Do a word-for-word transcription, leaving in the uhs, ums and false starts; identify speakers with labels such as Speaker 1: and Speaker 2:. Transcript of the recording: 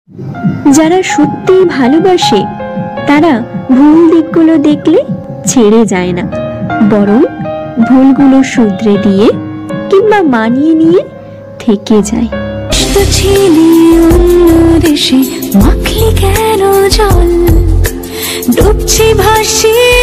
Speaker 1: যারা সত্যি ভালোবাসে তারা ভুল দিকগুলো দেখলে ছেড়ে যায় না, বরং ভুলগুলো শুধরে দিয়ে কিংবা মানিয়ে নিয়ে থেকে যায়।
Speaker 2: মাখলি কেন জল, ডুবছি ভাসি